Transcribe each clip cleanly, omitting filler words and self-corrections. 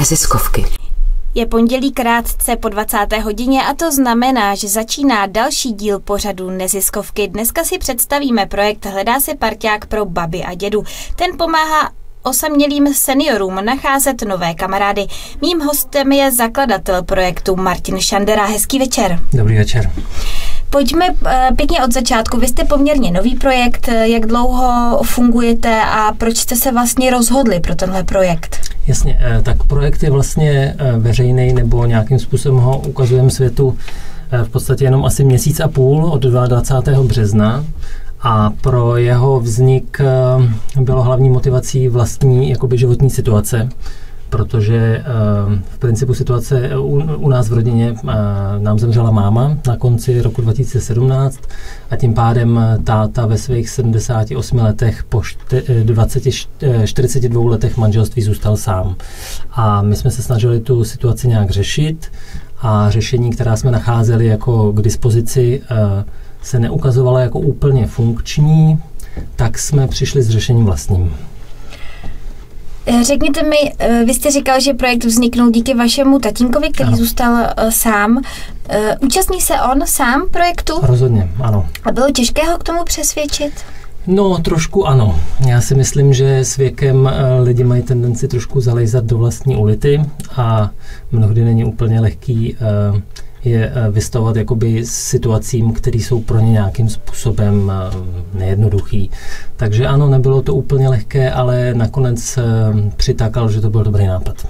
neziskovky. Je pondělí krátce po 20. hodině a to znamená, že začíná další díl pořadu Neziskovky. Dneska si představíme projekt Hledá se parťák pro babi a dědu. Ten pomáhá osamělým seniorům nacházet nové kamarády. Mým hostem je zakladatel projektu Martin Šandera. Hezký večer. Dobrý večer. Pojďme pěkně od začátku. Vy jste poměrně nový projekt. Jak dlouho fungujete a proč jste se vlastně rozhodli pro tenhle projekt? Jasně, tak projekt je vlastně veřejný, nebo nějakým způsobem ho ukazujeme světu v podstatě jenom asi měsíc a půl od 22. března. A pro jeho vznik bylo hlavní motivací vlastní jakoby životní situace, protože v principu situace u nás v rodině nám zemřela máma na konci roku 2017 a tím pádem táta ve svých 78 letech po 42 letech manželství zůstal sám. A my jsme se snažili tu situaci nějak řešit a řešení, která jsme nacházeli jako k dispozici, se neukazovala jako úplně funkční, tak jsme přišli s řešením vlastním. Řekněte mi, vy jste říkal, že projekt vzniknul díky vašemu tatínkovi, který zůstal sám. Účastní se on sám projektu? Rozhodně, ano. A bylo těžké ho k tomu přesvědčit? No, trošku ano. Já si myslím, že s věkem lidi mají tendenci trošku zalejzat do vlastní ulity a mnohdy není úplně lehký je vystavovat jakoby situacím, které jsou pro ně nějakým způsobem nejednoduchý. Takže ano, nebylo to úplně lehké, ale nakonec přitákal, že to byl dobrý nápad.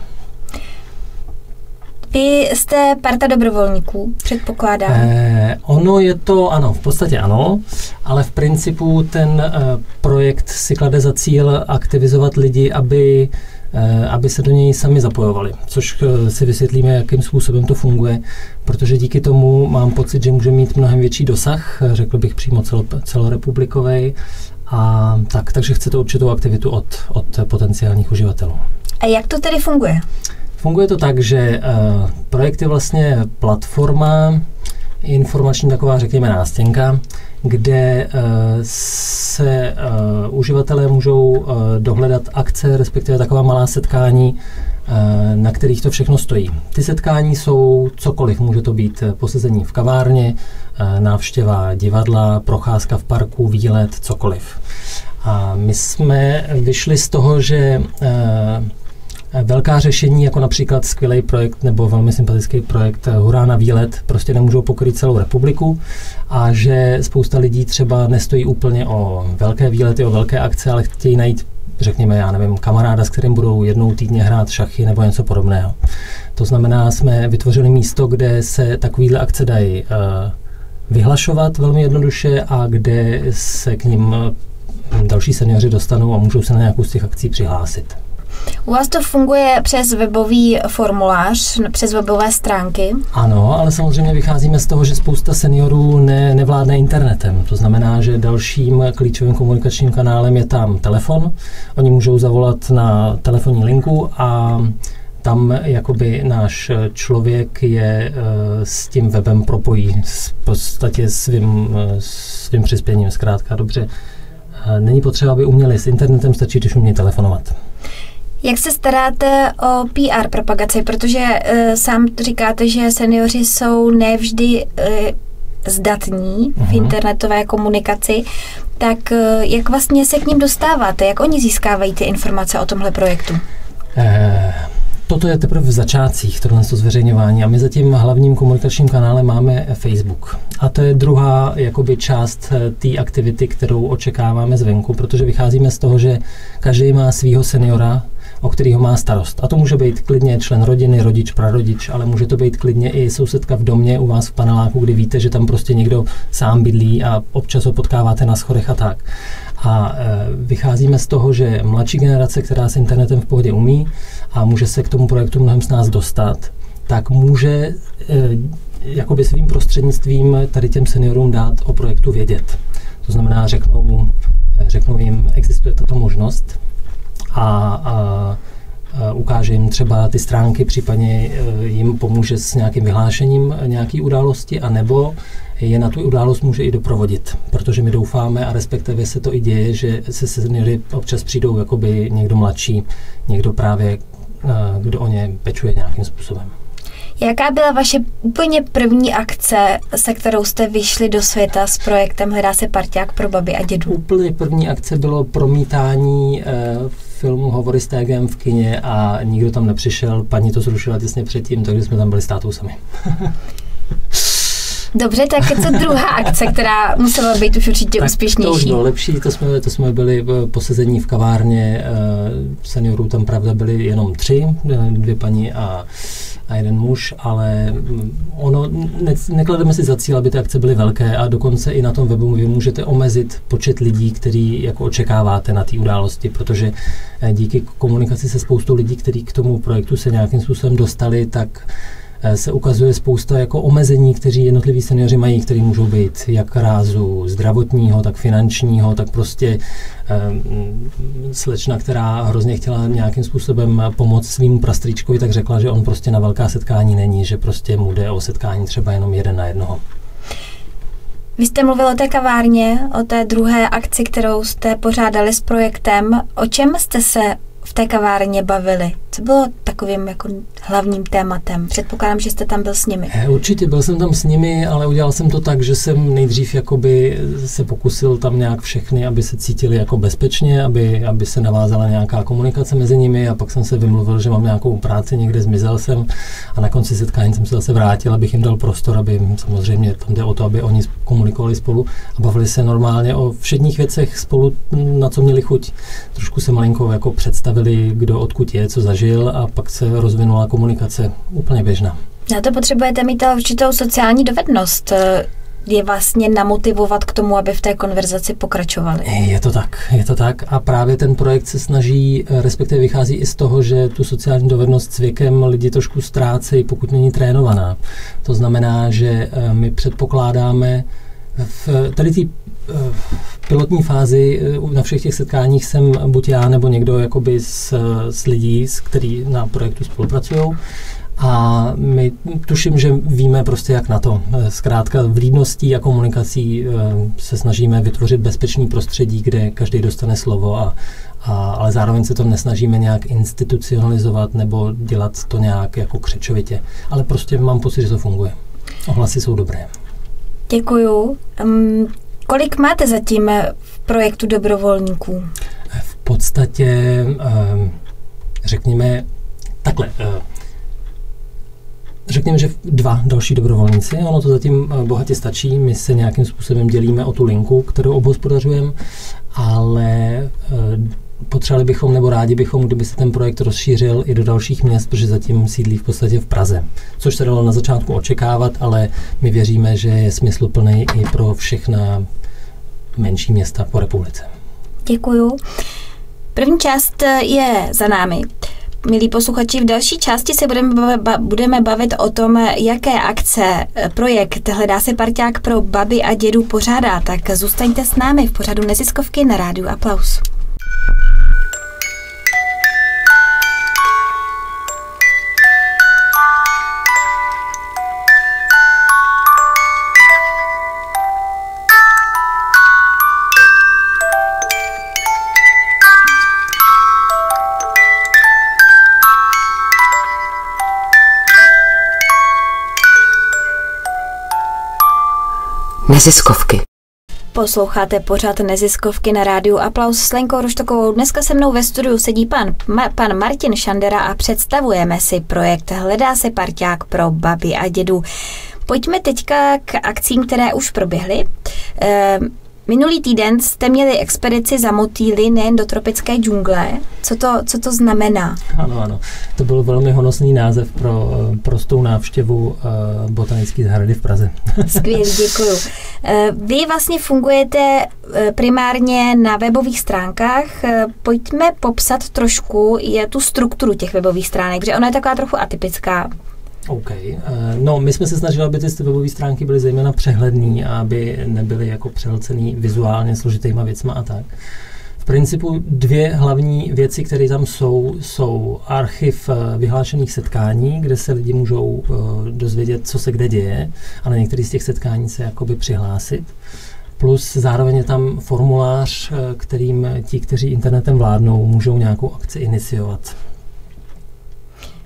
Vy jste parta dobrovolníků, předpokládám. Ono je to, ano, v podstatě ano, ale v principu ten projekt si klade za cíl aktivizovat lidi, aby se do něj sami zapojovali, což si vysvětlíme, jakým způsobem to funguje, protože díky tomu mám pocit, že může mít mnohem větší dosah, řekl bych přímo celorepublikovej, a takže chcete určitou aktivitu od potenciálních uživatelů. A jak to tedy funguje? Funguje to tak, že projekt je vlastně platforma, informační taková, řekněme, nástěnka, kde se uživatelé můžou dohledat akce, respektive taková malá setkání, na kterých to všechno stojí. Ty setkání jsou cokoliv, může to být posezení v kavárně, návštěva divadla, procházka v parku, výlet, cokoliv. A my jsme vyšli z toho, že velká řešení, jako například skvělý projekt nebo velmi sympatický projekt Hurá na výlet, prostě nemůžou pokrýt celou republiku a že spousta lidí třeba nestojí úplně o velké výlety, o velké akce, ale chtějí najít, řekněme, já nevím, kamaráda, s kterým budou jednou týdně hrát šachy nebo něco podobného. To znamená, jsme vytvořili místo, kde se takovýhle akce dají vyhlašovat velmi jednoduše a kde se k nim další seniori dostanou a můžou se na nějakou z těch akcí přihlásit. U vás to funguje přes webový formulář, přes webové stránky? Ano, ale samozřejmě vycházíme z toho, že spousta seniorů nevládne internetem. To znamená, že dalším klíčovým komunikačním kanálem je tam telefon. Oni můžou zavolat na telefonní linku a tam jakoby náš člověk je s tím webem propojí v podstatě svým přispěním. Zkrátka dobře, není potřeba, aby uměli s internetem, stačí, když umějí telefonovat. Jak se staráte o PR propagaci, protože sám říkáte, že seniori jsou nevždy zdatní v internetové komunikaci, tak jak vlastně se k ním dostáváte? Jak oni získávají ty informace o tomhle projektu? Toto je teprve v začátcích, tohle zveřejňování, a my zatím hlavním komunikačním kanálem máme Facebook. A to je druhá jakoby část té aktivity, kterou očekáváme zvenku, protože vycházíme z toho, že každý má svýho seniora, o kterýho má starost. A to může být klidně člen rodiny, rodič, prarodič, ale může to být klidně i sousedka v domě u vás v paneláku, kdy víte, že tam prostě někdo sám bydlí a občas ho potkáváte na schodech a tak. A vycházíme z toho, že mladší generace, která s internetem v pohodě umí a může se k tomu projektu mnohem s nás dostat, tak může jakoby svým prostřednictvím tady těm seniorům dát o projektu vědět. To znamená, řeknou jim, existuje tato možnost a ukáže jim třeba ty stránky, případně jim pomůže s nějakým vyhlášením nějaké události, anebo je na tu událost může i doprovodit, protože my doufáme a respektive se to i děje, že se seniory občas přijdou jakoby někdo mladší, někdo právě kdo o ně pečuje nějakým způsobem. Jaká byla vaše úplně první akce, se kterou jste vyšli do světa s projektem Hledá se parťák pro babi a dědu? Úplně první akce bylo promítání filmu Hovory s TGM v kině a nikdo tam nepřišel, paní to zrušila těsně předtím, takže jsme tam byli s tátou sami. Dobře, tak co druhá akce, která musela být už určitě tak úspěšnější? To už bylo lepší, to jsme byli posezení v kavárně, seniorů tam pravda byli jenom 3, 2 paní a jeden muž, ale neklademe si za cíl, aby ty akce byly velké a dokonce i na tom webu vy můžete omezit počet lidí, který jako očekáváte na té události, protože díky komunikaci se spoustou lidí, kteří k tomu projektu se nějakým způsobem dostali, tak se ukazuje spousta jako omezení, kteří jednotliví seniori mají, které můžou být jak rázu zdravotního, tak finančního, tak prostě slečna, která hrozně chtěla nějakým způsobem pomoct svým prastrýčkovi, tak řekla, že on prostě na velká setkání není, že prostě mu jde o setkání třeba jenom 1 na 1. Vy jste mluvil o té kavárně, o té druhé akci, kterou jste pořádali s projektem. O čem jste se v té kavárně bavili? Co bylo takovým jako hlavním tématem? Předpokládám, že jste tam byl s nimi. Určitě byl jsem tam s nimi, ale udělal jsem to tak, že jsem nejdřív jakoby se pokusil tam nějak všechny, aby se cítili jako bezpečně, aby se navázala nějaká komunikace mezi nimi a pak jsem se vymluvil, že mám nějakou práci, někde zmizel jsem a na konci setkání jsem se zase vrátil, abych jim dal prostor, aby samozřejmě tam jde o to, aby oni komunikovali spolu a bavili se normálně o všedních věcech spolu, na co měli chuť. Trošku se malinko jako představili, kdo odkud je, co zažil a pak se rozvinula komunikace úplně běžná. Na to potřebujete mít určitou sociální dovednost. Je vlastně namotivovat k tomu, aby v té konverzaci pokračovali. Je to tak a právě ten projekt se snaží, respektive vychází i z toho, že tu sociální dovednost s věkem lidi trošku ztrácejí, pokud není trénovaná. To znamená, že my předpokládáme v tady té pilotní fázi na všech těch setkáních jsem buď já nebo někdo jakoby s lidí, který na projektu spolupracují. A my tuším, že víme prostě jak na to. Zkrátka vlídností a komunikací se snažíme vytvořit bezpečný prostředí, kde každý dostane slovo, ale zároveň se to nesnažíme nějak institucionalizovat nebo dělat to nějak jako křečovitě. Ale prostě mám pocit, že to funguje. Ohlasy jsou dobré. Děkuju. Kolik máte zatím v projektu dobrovolníků? V podstatě, řekněme, takhle. Řekněme, že 2 další dobrovolníci, ono to zatím bohatě stačí, my se nějakým způsobem dělíme o tu linku, kterou obhospodařujeme, ale potřebovali bychom nebo rádi bychom, kdyby se ten projekt rozšířil i do dalších měst, protože zatím sídlí v podstatě v Praze. Což se dalo na začátku očekávat, ale my věříme, že je smysluplný i pro všechna menší města po republice. Děkuju. První část je za námi. Milí posluchači, v další části se budeme bavit o tom, jaké akce projekt Hledá se parťák pro babi a dědu pořádá. Tak zůstaňte s námi v pořadu Neziskovky na rádiu Aplaus. Neziskovky. Posloucháte pořad Neziskovky na rádiu Aplaus s Lenkou Roštokovou. Dneska se mnou ve studiu sedí pan Martin Šandera a představujeme si projekt Hledá se parťák pro babi a dědu. Pojďme teďka k akcím, které už proběhly. Minulý týden jste měli expedici za motýly nejen do tropické džungle. Co to znamená? Ano. To byl velmi honosný název pro prostou návštěvu botanické zahrady v Praze. Skvělý, děkuju. Vy vlastně fungujete primárně na webových stránkách. Pojďme popsat trošku tu strukturu těch webových stránek, protože ona je taková trochu atypická. OK. No, my jsme se snažili, aby ty webové stránky byly zejména přehledný a aby nebyly jako přehlcený vizuálně složitýma věcma a tak. V principu 2 hlavní věci, které tam jsou archiv vyhlášených setkání, kde se lidi můžou dozvědět, co se kde děje a na některý z těch setkání se jakoby přihlásit. Plus zároveň je tam formulář, kterým ti, kteří internetem vládnou, můžou nějakou akci iniciovat.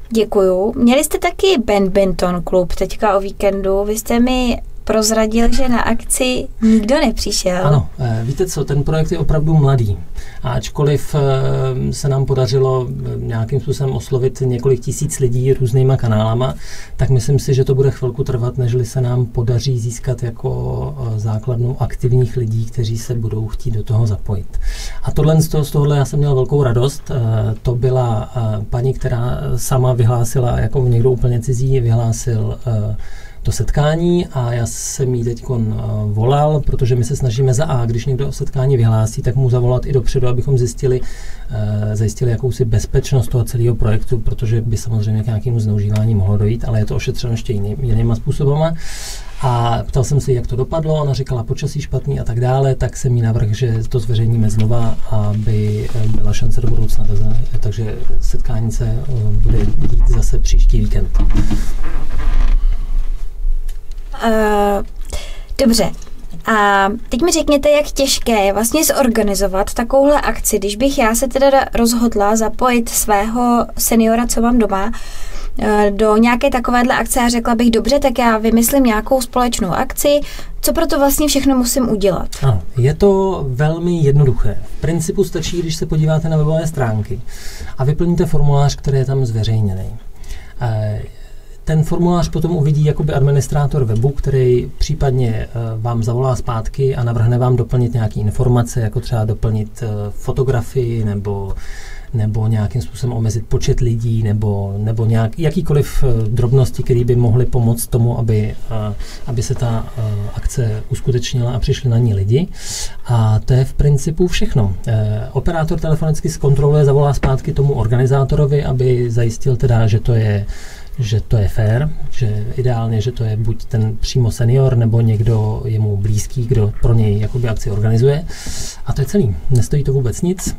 Děkuju. Měli jste taky badminton klub teďka o víkendu. Vy jste mi prozradil, že na akci nikdo nepřišel. Ano, víte co, ten projekt je opravdu mladý. A ačkoliv se nám podařilo nějakým způsobem oslovit několik tisíc lidí různýma kanálama, tak myslím si, že to bude chvilku trvat, nežli se nám podaří získat jako základnu aktivních lidí, kteří se budou chtít do toho zapojit. A z tohohle já jsem měl velkou radost. To byla paní, která sama vyhlásila, jako někdo úplně cizí, vyhlásil to setkání a já jsem jí teď volal, protože my se snažíme když někdo setkání vyhlásí, tak mu zavolat i dopředu, abychom zajistili jakousi bezpečnost toho celého projektu, protože by samozřejmě k nějakému zneužívání mohlo dojít, ale je to ošetřeno ještě jinýma způsobama. A ptal jsem se, jak to dopadlo, ona říkala počasí špatný a tak dále, tak jsem jí navrhl, že to zveřejníme znova, aby byla šance do budoucna. Takže setkání se bude dít zase příští víkend. Dobře. A teď mi řekněte, jak těžké je vlastně zorganizovat takovouhle akci, když bych já se teda rozhodla zapojit svého seniora, co mám doma, do nějaké takovéhle akce a řekla bych, dobře, tak já vymyslím nějakou společnou akci, co pro to vlastně všechno musím udělat? Ano, je to velmi jednoduché. V principu stačí, když se podíváte na webové stránky a vyplníte formulář, který je tam zveřejněný. Ten formulář potom uvidí jakoby administrátor webu, který případně vám zavolá zpátky a navrhne vám doplnit nějaké informace, jako třeba doplnit fotografii nebo nějakým způsobem omezit počet lidí nebo jakýkoliv drobnosti, které by mohly pomoct tomu, aby se ta akce uskutečnila a přišli na ní lidi. A to je v principu všechno. Operátor telefonicky zkontroluje, zavolá zpátky tomu organizátorovi, aby zajistil teda, že to je fair, že ideálně, že to je buď ten přímo senior, nebo někdo jemu blízký, kdo pro něj jakoby akci organizuje. A to je celý. Nestojí to vůbec nic.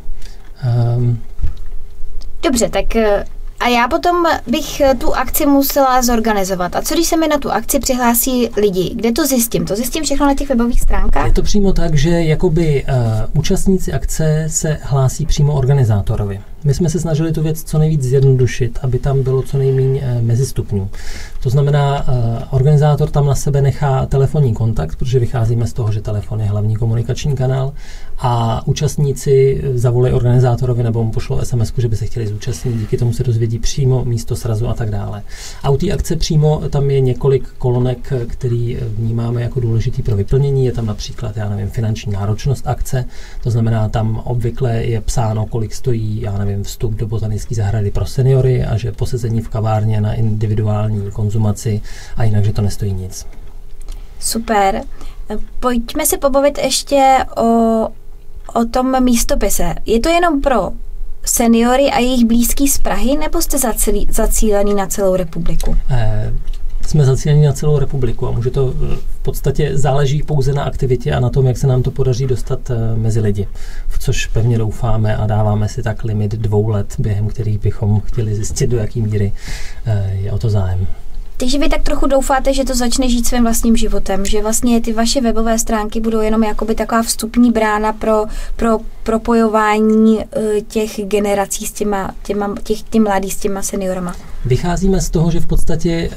Dobře, tak a já potom bych tu akci musela zorganizovat. A co když se mi na tu akci přihlásí lidi? Kde to zjistím? To zjistím všechno na těch webových stránkách? Je to přímo tak, že jakoby účastníci akce se hlásí přímo organizátorovi. My jsme se snažili tu věc co nejvíc zjednodušit, aby tam bylo co nejméně mezistupňů. To znamená, organizátor tam na sebe nechá telefonní kontakt, protože vycházíme z toho, že telefon je hlavní komunikační kanál a účastníci zavolají organizátorovi nebo mu pošlou SMS-ku, že by se chtěli zúčastnit, díky tomu se dozvědí přímo místo srazu a tak dále. A u té akce přímo tam je několik kolonek, který vnímáme jako důležitý pro vyplnění. Je tam například, finanční náročnost akce, to znamená, tam obvykle je psáno, kolik stojí, vstup do botanické zahrady pro seniory a že posezení v kavárně na individuální konzumaci a jinak, že to nestojí nic. Super. Pojďme se pobavit ještě o tom místopise. Je to jenom pro seniory a jejich blízký z Prahy, nebo jste zacílený na celou republiku? Jsme zacíleni na celou republiku a může to v podstatě záleží pouze na aktivitě a na tom, jak se nám to podaří dostat mezi lidi. V což pevně doufáme a dáváme si tak limit 2 let, během kterých bychom chtěli zjistit, do jaký míry je o to zájem. Takže vy tak trochu doufáte, že to začne žít svým vlastním životem, že vlastně ty vaše webové stránky budou jenom jakoby taková vstupní brána pro propojování těch generací s těch mladých s těma seniorama. Vycházíme z toho, že v podstatě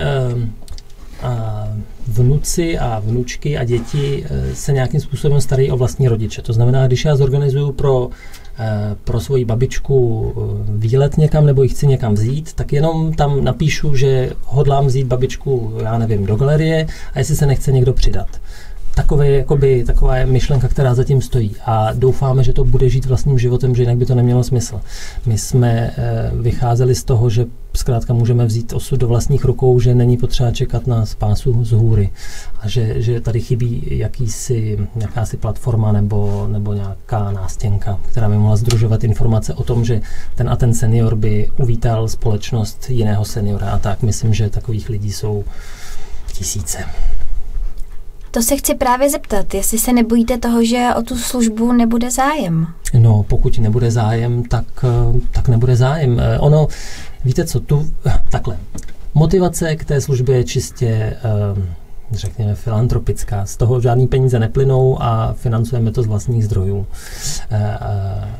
vnuci a vnučky a děti se nějakým způsobem starají o vlastní rodiče. To znamená, když já zorganizuju pro svoji babičku výlet někam nebo ji chci někam vzít, tak jenom tam napíšu, že hodlám vzít babičku, do galerie a jestli se nechce někdo přidat. Taková je myšlenka, která zatím stojí a doufáme, že to bude žít vlastním životem, že jinak by to nemělo smysl. My jsme vycházeli z toho, že zkrátka můžeme vzít osud do vlastních rukou, že není potřeba čekat na spásu z hůry a že tady chybí jakási platforma nebo nějaká nástěnka, která by mohla sdružovat informace o tom, že ten a ten senior by uvítal společnost jiného seniora a tak. Myslím, že takových lidí jsou tisíce. To se chci právě zeptat, jestli se nebojíte toho, že o tu službu nebude zájem. No, pokud nebude zájem, tak nebude zájem. Víte co, takhle. Motivace k té službě je čistě, řekněme, filantropická. Z toho žádný peníze neplynou a financujeme to z vlastních zdrojů.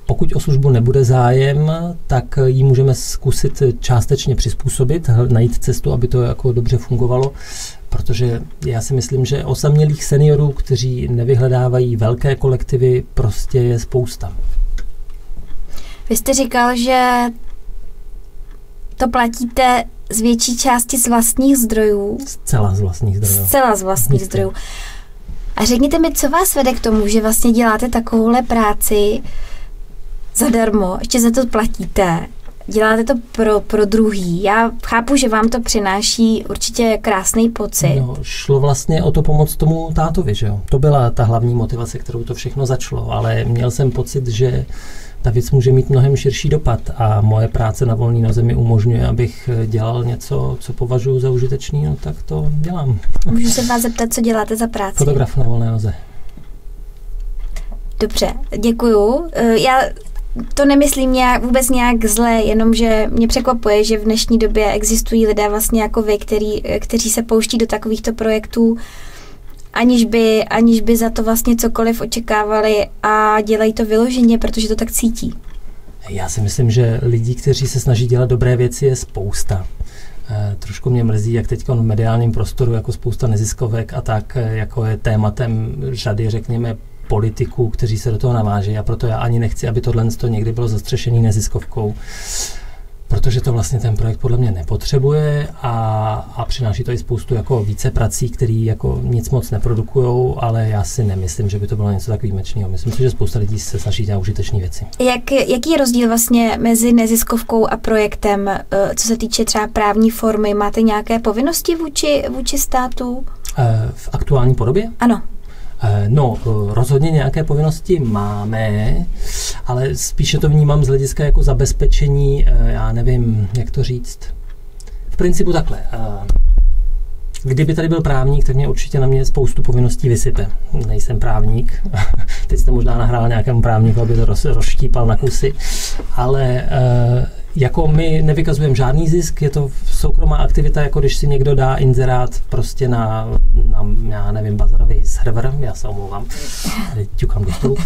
Pokud o službu nebude zájem, tak ji můžeme zkusit částečně přizpůsobit, najít cestu, aby to jako dobře fungovalo, protože já si myslím, že osamělých seniorů, kteří nevyhledávají velké kolektivy, prostě je spousta. Vy jste říkal, že to platíte z větší části z vlastních zdrojů. Zcela z vlastních zdrojů. Zcela z vlastních zdrojů. A řekněte mi, co vás vede k tomu, že vlastně děláte takovouhle práci zadarmo, ještě za to platíte, děláte to pro druhý. Já chápu, že vám to přináší určitě krásný pocit. No, šlo vlastně o to pomoct tomu tátovi, že jo. To byla ta hlavní motivace, kterou to všechno začalo, ale měl jsem pocit, že ta věc může mít mnohem širší dopad a moje práce na volné noze mi umožňuje, abych dělal něco, co považuji za užitečný, no tak to dělám. Můžu se vás zeptat, co děláte za práci? Fotograf na volné noze. Dobře, děkuju. Já to nemyslím vůbec nějak zle, jenomže mě překvapuje, že v dnešní době existují lidé vlastně jako vy, kteří se pouští do takovýchto projektů, aniž by za to vlastně cokoliv očekávali a dělají to vyloženě, protože to tak cítí. Já si myslím, že lidí, kteří se snaží dělat dobré věci, je spousta. Trošku mě mrzí, jak teď v mediálním prostoru jako spousta neziskovek a tak, jako je tématem řady, řekněme, politiků, kteří se do toho naváží, a proto já ani nechci, aby tohle někdy bylo zastřešený neziskovkou, protože to vlastně ten projekt podle mě nepotřebuje a přináší to i spoustu jako více prací, který jako nic moc neprodukujou, ale já si nemyslím, že by to bylo něco tak výjimečného. Myslím si, že spousta lidí se snaží dělat užitečné věci. Jaký je rozdíl vlastně mezi neziskovkou a projektem, co se týče třeba právní formy? Máte nějaké povinnosti vůči státu? V aktuální podobě? Ano. No, rozhodně nějaké povinnosti máme, ale spíše to vnímám z hlediska jako zabezpečení, já nevím, jak to říct. V principu takhle. Kdyby tady byl právník, tak mě určitě na mě spoustu povinností vysype. Nejsem právník. Teď jste možná nahrál nějakému právníku, aby to rozštípal na kusy. Ale jako my nevykazujeme žádný zisk, je to soukromá aktivita, jako když si někdo dá inzerát prostě na já nevím, bazarový server, já se omlouvám, ťukám do stolu.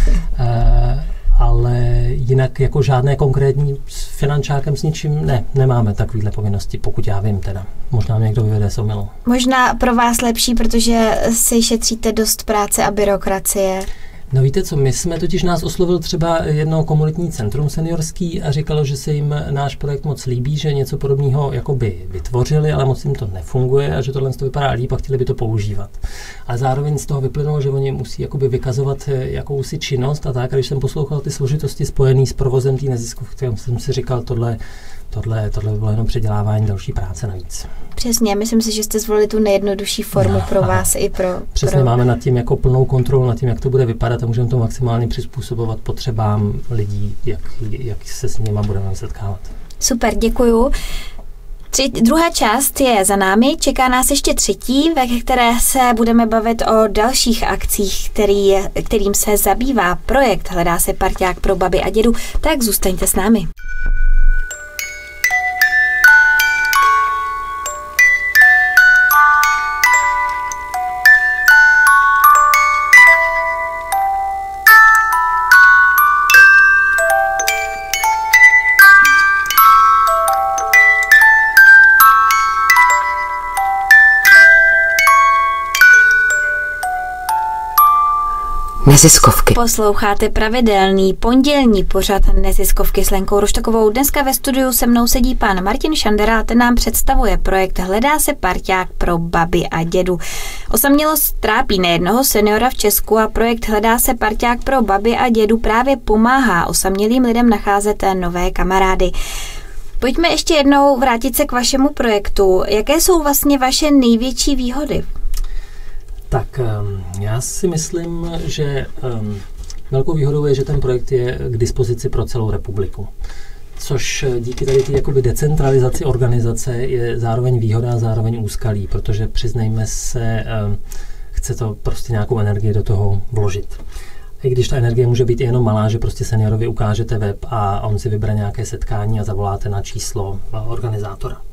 Ale jinak jako žádné konkrétní s finančákem s ničím nemáme takovýhle povinnosti, pokud já vím teda. Možná mě někdo vyvede s omylou. Možná pro vás lepší, protože si šetříte dost práce a byrokracie. No víte co, my jsme totiž nás oslovil třeba jedno komunitní centrum seniorský a říkalo, že se jim náš projekt moc líbí, že něco podobného jakoby vytvořili, ale moc jim to nefunguje a že tohle to vypadá líp a chtěli by to používat. A zároveň z toho vyplynulo, že oni musí jakoby vykazovat jakousi činnost a tak. A když jsem poslouchal ty složitosti spojené s provozem té neziskovky, jsem si říkal, tohle by bylo jenom předělávání další práce navíc. Přesně, myslím si, že jste zvolili tu nejjednodušší formu pro vás i pro... Přesně, máme nad tím jako plnou kontrolu nad tím, jak to bude vypadat a můžeme to maximálně přizpůsobovat potřebám lidí, jak se s nimi budeme setkávat. Super, děkuju. Druhá část je za námi, čeká nás ještě třetí, ve které se budeme bavit o dalších akcích, kterým se zabývá projekt Hledá se parťák pro babi a dědu, tak zůstaňte s námi. Neziskovky. Posloucháte pravidelný pondělní pořad Neziskovky s Lenkou Roštokovou. Dneska ve studiu se mnou sedí pan Martin Šandera, ten nám představuje projekt Hledá se parťák pro babi a dědu. Osamělost trápí nejednoho seniora v Česku a projekt Hledá se parťák pro babi a dědu právě pomáhá osamělým lidem nacházet nové kamarády. Pojďme ještě jednou vrátit se k vašemu projektu. Jaké jsou vlastně vaše největší výhody? Tak já si myslím, že velkou výhodou je, že ten projekt je k dispozici pro celou republiku. Což díky tady té jakoby decentralizaci organizace je zároveň výhoda a zároveň úskalí, protože přiznejme se, chce to prostě nějakou energii do toho vložit. I když ta energie může být jenom malá, že prostě seniorovi ukážete web a on si vybere nějaké setkání a zavoláte na číslo organizátora.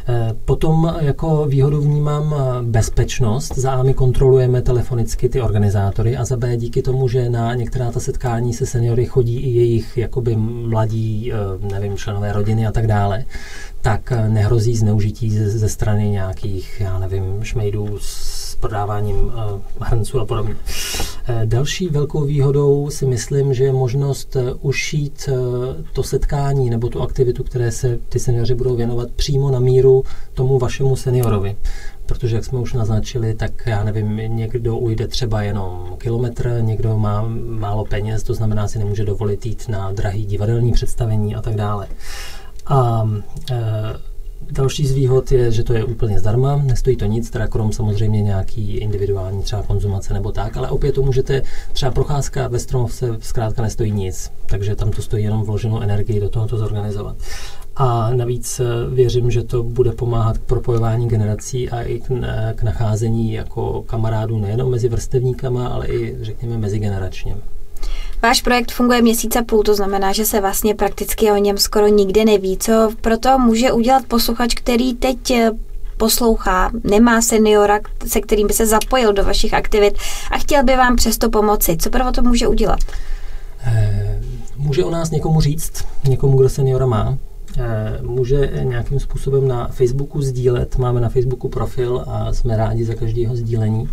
Potom jako výhodu vnímám bezpečnost. Za A my kontrolujeme telefonicky ty organizátory a za B díky tomu, že na některá ta setkání se seniory chodí i jejich jakoby mladí, nevím, členové rodiny a tak dále, tak nehrozí zneužití ze strany nějakých, já nevím, šmejdů s prodáváním hrnců a podobně. Další velkou výhodou si myslím, že je možnost ušít to setkání nebo tu aktivitu, které se ty seniori budou věnovat přímo na míru tomu vašemu seniorovi. Protože, jak jsme už naznačili, tak já nevím, někdo ujde třeba jenom kilometr, někdo má málo peněz, to znamená, si nemůže dovolit jít na drahý divadelní představení a tak dále. A další z výhod je, že to je úplně zdarma, nestojí to nic, teda krom samozřejmě nějaký individuální třeba konzumace nebo tak, ale opět to můžete, třeba procházka ve Stromovce zkrátka nestojí nic, takže tam to stojí jenom vloženou energii do toho to zorganizovat. A navíc věřím, že to bude pomáhat k propojování generací a i k nacházení jako kamarádů nejenom mezi vrstevníkama, ale i řekněme mezigeneračně. Váš projekt funguje měsíc a půl, to znamená, že se vlastně prakticky o něm skoro nikde neví. Co proto může udělat posluchač, který teď poslouchá, nemá seniora, se kterým by se zapojil do vašich aktivit a chtěl by vám přesto pomoci? Co pro to může udělat? Může o nás někomu říct, někomu, kdo seniora má. Může nějakým způsobem na Facebooku sdílet. Máme na Facebooku profil a jsme rádi za každého sdílení.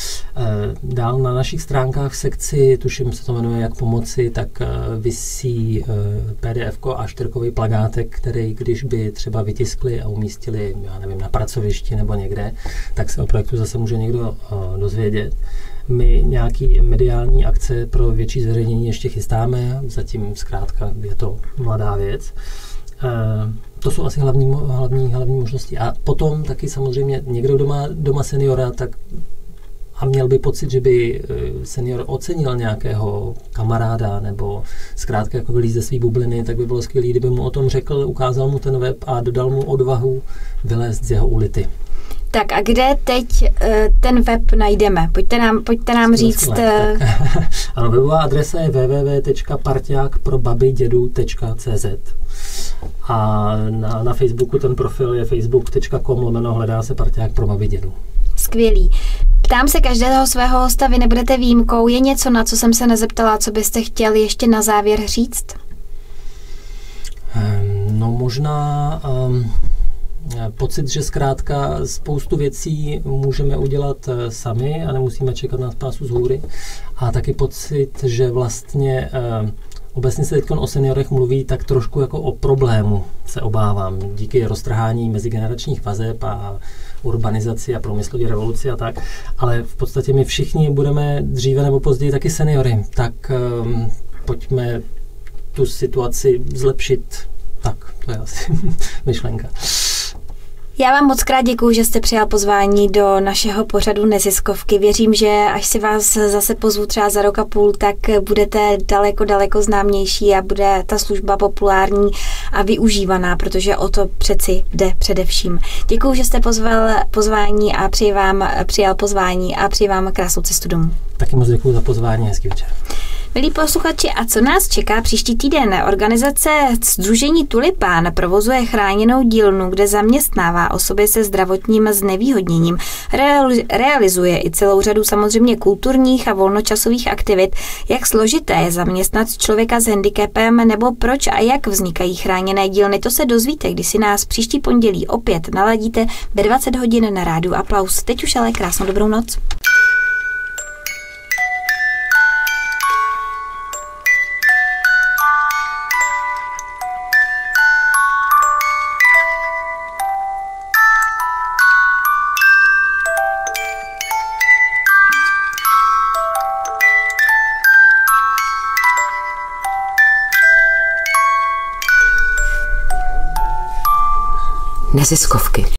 Dál na našich stránkách v sekci, tuším se to jmenuje Jak pomoci, tak visí PDF-ko a štěrkový plagátek, který když by třeba vytiskli a umístili, já nevím, na pracovišti nebo někde, tak se o projektu zase může někdo dozvědět. My nějaký mediální akce pro větší zveřejnění ještě chystáme, zatím zkrátka je to mladá věc. To jsou asi hlavní možnosti. A potom taky samozřejmě někdo, kdo má doma seniora, tak a měl by pocit, že by senior ocenil nějakého kamaráda nebo zkrátka jako vylíz ze své bubliny, tak by bylo skvělé, kdyby mu o tom řekl, ukázal mu ten web a dodal mu odvahu vylézt z jeho ulity. Tak a kde teď ten web najdeme? Pojďte nám říct. Ano, webová adresa je www.parťákprobabydědu.cz a na Facebooku ten profil je facebook.com/hledá se Parťák pro babi dědu. Skvělý. Ptám se každého svého hosta, vy nebudete výjimkou. Je něco, na co jsem se nezeptala, co byste chtěli ještě na závěr říct? No možná pocit, že zkrátka spoustu věcí můžeme udělat sami a nemusíme čekat na spásu z hůry. A taky pocit, že vlastně obecně se teď o seniorech mluví tak trošku jako o problému, se obávám, díky roztrhání mezigeneračních vazeb a urbanizaci a průmyslové revoluci a tak, ale v podstatě my všichni budeme dříve nebo později taky seniory, tak pojďme tu situaci zlepšit. Tak, to je asi myšlenka. Já vám moc krát děkuju, že jste přijal pozvání do našeho pořadu Neziskovky. Věřím, že až si vás zase pozvu třeba za rok a půl, tak budete daleko známější a bude ta služba populární a využívaná, protože o to přeci jde především. Děkuju, že jste přijal pozvání a přeji vám krásnou cestu domů. Taky moc děkuju za pozvání, hezký večer. Milí posluchači, a co nás čeká příští týden? Organizace Sdružení Tulipán provozuje chráněnou dílnu, kde zaměstnává osoby se zdravotním znevýhodněním. Realizuje i celou řadu samozřejmě kulturních a volnočasových aktivit. Jak složité je zaměstnat člověka s handicapem, nebo proč a jak vznikají chráněné dílny, to se dozvíte, když si nás příští pondělí opět naladíte ve 20 hodin na rádiu Aplaus. Teď už ale krásnou dobrou noc. Neziskovky.